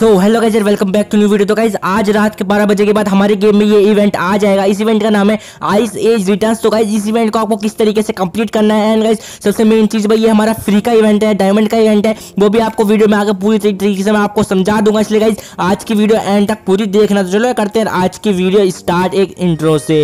So hello guys, welcome back to new video. तो guys आज रात के 12 बजे के बाद हमारे गेम में ये इवेंट आ जाएगा। इस इवेंट का नाम है आइस एज रिटर्न्स। तो गाइस इस इवेंट को आपको किस तरीके से कंप्लीट करना है, एंड गाइस सबसे मेन चीज भाई ये हमारा फ्री का इवेंट है, डायमंड का इवेंट है, वो भी आपको वीडियो में आगे पूरी तरीके से मैं आपको समझा दूंगा। इसलिए गाइस आज की वीडियो एंड तक पूरी देखना। तो चलो करते हैं आज की वीडियो स्टार्ट एक इंट्रो से।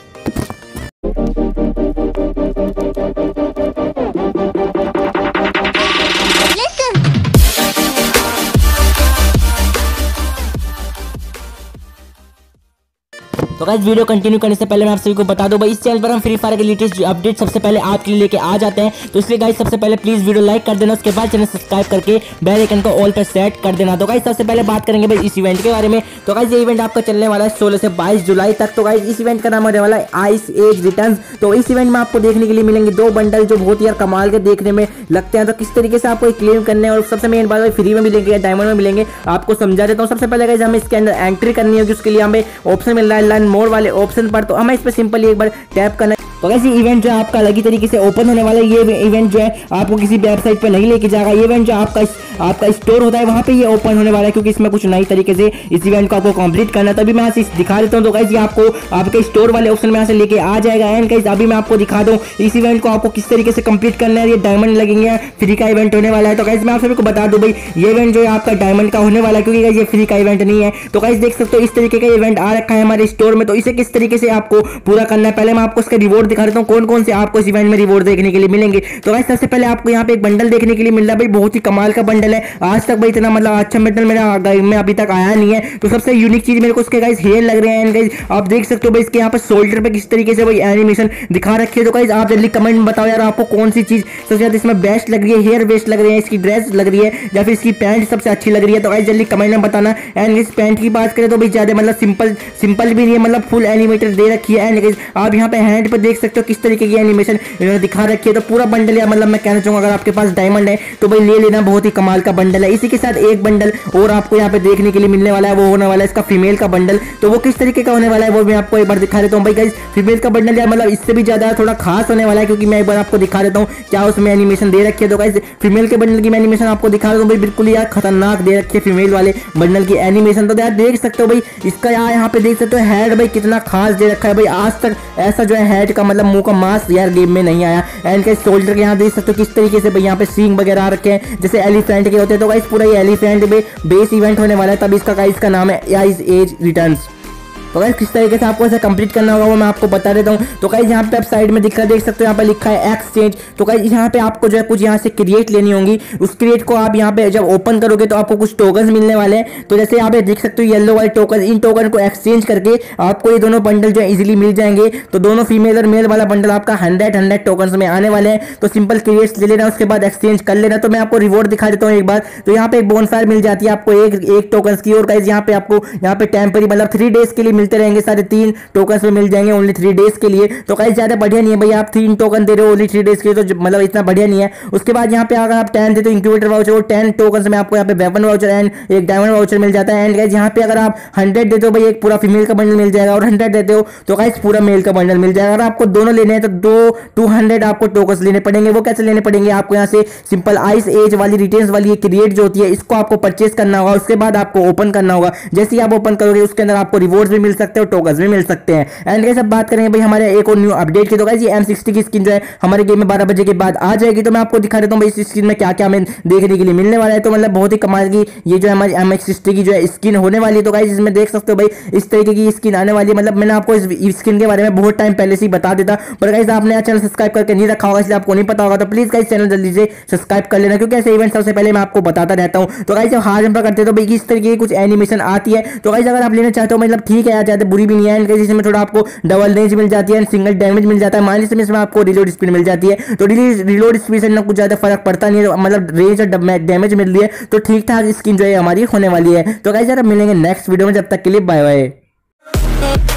तो गाइस वीडियो कंटिन्यू करने से पहले मैं आप सभी को बता दूं भाई, इस चैनल पर हम फ्री फायर के लेटेस्ट अपडेट सबसे पहले आपके लिए लेके आ जाते हैं। तो इसलिए गाइस सबसे पहले प्लीज वीडियो लाइक कर देना, उसके बाद चैनल सब्सक्राइब करके बेल आइकन को ऑल पर सेट कर देना। तो गाइस सबसे पहले बात करेंगे भाई इस इवेंट के बारे में। तो गाइस ये इवेंट आपका चलने वाला है 16 से 22 जुलाई तक। तो गाइस इस इवेंट का नाम होने वाला है आइस एज रिटर्न्स। तो इस इवेंट में आपको देखने के लिए मिलेंगे 2 बंडल जो बहुत ही यार कमाल के देखने में लगते हैं। तो किस तरीके से आपको क्लेम करने हैं और सबसे मेन बात है फ्री में मिलेंगे या डायमंड में मिलेंगे, आपको समझा देता हूँ। सबसे पहले गाइस हमें इसके अंदर एंट्री करनी होगी, उसके लिए हमें ऑप्शन मिल रहा है लर्न मोर वाले ऑप्शन पर। तो हमें इस पर सिंपली एक बार टैप करना है। तो वैसे इवेंट जो है आपका अलग ही तरीके से ओपन होने वाला है। ये इवेंट जो है आपको किसी वेबसाइट पे नहीं लेके जाएगा। ये इवेंट जो आपका स्टोर होता है वहां पे ये ओपन होने वाला है, क्योंकि इसमें कुछ नई तरीके से इस इवेंट को आपको कंप्लीट करना है। तो अभी मैं यहाँ से दिखा देता हूँ। तो गाइस ये आपको आपके स्टोर वाले ऑप्शन में यहाँ से लेके आ जाएगा। एंड गाइस अभी मैं आपको दिखा दूँ इस इवेंट को आपको किस तरीके से कंप्लीट करना है। ये डायमंड लगेंगे, फ्री का इवेंट होने वाला है। तो गाइस मैं आप सभी को बता दूं भाई ये इवेंट जो है आपका डायमंड का होने वाला है, क्योंकि गाइस ये फ्री का इवेंट नहीं है। तो गाइस देख सकते हो इस तरीके का इवेंट आ रखा है हमारे स्टोर में। तो इसे किस तरीके से आपको पूरा करना है, पहले मैं आपको इसका रिवॉर्ड दिखा देता हूँ कौन कौन से आपको इस इवेंट में रिवॉर्ड देखने के लिए मिलेंगे। तो गाइस सबसे पहले आपको यहाँ पे एक बंडल देखने के लिए मिल रहा है भाई, बहुत ही कमाल का बंडल है। आज तक भाई इतना मतलब अच्छा बंडल मेरा गेम में अभी तक आया नहीं है। तो सबसे यूनिक चीज मेरे को इसके गाइस हेयर लग रहे हैं। गाइस आप देख सकते हो भाई इसके यहाँ पे शोल्डर पे किस तरीके से भाई एनिमेशन दिखा रखी है। तो गाइस आप जल्दी कमेंट में बताओ यार आपको कौन सी चीज सबसे ज्यादा इसमें बेस्ट लग रही है, हेयर बेस्ट लग रही है, इसकी ड्रेस लग रही है, या फिर इसकी पैंट सबसे अच्छी लग रही है। तो गाइस जल्दी कमेंट में बताना। एंड इस पैंट की बात करें तो भाई ज्यादा मतलब सिंपल भी नहीं है, मतलब फुल एनिमेटेड दे रखी है। एंड गाइस आप यहाँ पे हैंड पे देख सकते हो किस तरीके की एनिमेशन इन्होंने दिखा रखी है। तो पूरा बंडल या मतलब मैं कहना चाहूंगा अगर आपके पास डायमंड है तो भाई ले लेना, बहुत ही कमाल का बंडल है। इसी के साथ एक बंडल और आपको यहाँ पे देखने के लिए मिलने वाला है, वो होने वाला है इसका फीमेल का बंडल। तो वो किस तरीके का होने वाला है वो मैं आपको एक बार दिखा देता हूँ भाई। गाइस फीमेल का बंडल यार मतलब इससे भी ज्यादा थोड़ा खास होने वाला है, क्योंकि मैं एक बार आपको दिखा देता हूँ क्या उसमें एनिमेशन दे रखी है। तो गाइस फीमेल के बंडल की मैं एनिमेशन आपको दिखा देता हूँ भाई, बिल्कुल यार खतरनाक दे रखी है फीमेल वाले बंडल की एनिमेशन। तो यार देख सकते हो भाई इसका यार यहाँ पे देख सकते हो हेड भाई कितना खास दे रखा है भाई। आज तक ऐसा जो है हेड का मतलब मुंह का मांस यार गेम में नहीं आया। एंड के शोल्डर के यहाँ देख सकते हो किस तरीके से भाई यहाँ पे सींग वगैरह रखे हैं जैसे एलिफेंट के होते हैं। तो गाइस पूरा ये एलिफेंट में बेस इवेंट होने वाला है, तब इसका गाइस का नाम है आइस एज रिटर्न्स। तो गाइस किस तरीके से आपको ऐसे कंप्लीट करना होगा वो मैं आपको बता देता हूँ। तो गाइस यहाँ पे आप साइड में दिख रहा है, देख सकते हो यहाँ पे लिखा है एक्सचेंज। तो गाइस यहाँ पे आपको जो है कुछ यहाँ से क्रिएट लेनी होंगी। उस क्रिएट को आप यहाँ पे जब ओपन करोगे तो आपको कुछ टोकन मिलने वाले हैं। तो जैसे यहाँ पे देख सकते हो येलो वाले टोकन, इन टोकन को एक्सचेंज करके आपको ये दोनों बंडल जो है इजिली मिल जाएंगे। तो दोनों फीमेल और मेल वाला बंडल आपका 100 टोकन में आने वाले हैं। तो सिंपल क्रिएट ले लेना, उसके बाद एक्सचेंज कर लेना। तो मैं आपको रिवॉर्ड दिखा देता हूँ एक बार। तो यहाँ पे एक बोनफायर मिल जाती है आपको एक टोकन की। और गाइस यहाँ पे आपको यहाँ पे टेम्परी मतलब 3 डेज के लिए मिलते रहेंगे, सारे 3 टोकन में मिल जाएंगे ओनली 3 डेज के लिए। तो गाइस ज्यादा बढ़िया नहीं है भैया, आप 3 टोकन दे रहे हो ओनली 3 डेज के लिए, तो मतलब इतना बढ़िया नहीं है। उसके बाद यहाँ पे अगर आप 10 देते हो इंक्यूबेटर वाउचर, वो 10 टोकन में आपको यहाँ पे वेपन वाउचर एंड एक डायमंड वाउचर मिल जाता है। एंड गाइस यहाँ पे अगर आप 100 देते हो भाई एक पूरा फीमेल का बंडल मिल जाएगा, और 100 देते हो तो गाइस पूरा मेल का बंडल मिल जाएगा। अगर आपको दोनों लेने हैं तो 200 आपको टोकन लेने पड़ेंगे। वो कैसे लेने पड़ेंगे, आपको यहाँ से सिंपल आइस एज वाली रिटेल्स वाली क्रिएट जो होती है इसको आपको परचेस करना होगा। उसके बाद आपको ओपन करना होगा। जैसे ही आप ओपन करोगे उसके अंदर आपको रिवॉर्ड्स भी मिल सकते हैं और टोकन भी मिल सकते हैं। एंड गाइस अब बात करेंगे भाई हमारे एक और न्यू अपडेट की। तो गाइस ये M60 की स्किन जो है हमारे गेम में 12 बजे के बाद आ जाएगी। तो मैं आपको दिखा देता हूँ भाई इस स्किन में क्या क्या हमें देखने के लिए मिलने वाला है। तो मतलब बहुत ही कमाल की ये जो है हमारी M60 की जो है स्किन होने वाली है। तो गाइस इसमें देख सकते हो भाई इस तरीके की स्किन आने वाली है। मतलब मैंने आपको इस स्किन के बारे में बहुत टाइम पहले से ही बता देता, पर गाइस आपने चैनल सब्सक्राइब करके नहीं रखा होगा इसलिए आपको नहीं पता होगा। तो प्लीज गाइस चैनल जल्दी से सब्सक्राइब कर लेना, क्योंकि ऐसे इवेंट सबसे पहले मैं आपको बताता रहता हूँ। तो गाइस जब हाथ जंप करते तो भाई इस तरीके की कुछ एनिमेशन आती है। तो गाइस अगर आप लेना चाहते हो मतलब ठीक है यार, ज्यादा बुरी भी नहीं है। गाइस इसमें थोड़ा आपको डबल रेंज मिल जाती है, सिंगल डैमेज मिल जाता है, मान लीजिए इसमें आपको रिलोड स्पीड मिल जाती है। तो रिलोड स्पीड से ना कुछ ज्यादा फर्क पड़ता नहीं है, मतलब रेंज और डैमेज मिल रही है। तो ठीक ठाक स्किन जो है हमारी होने वाली है। तो गाइस यार मिलेंगे नेक्स्ट वीडियो में, जब तक के लिए बाय बाय।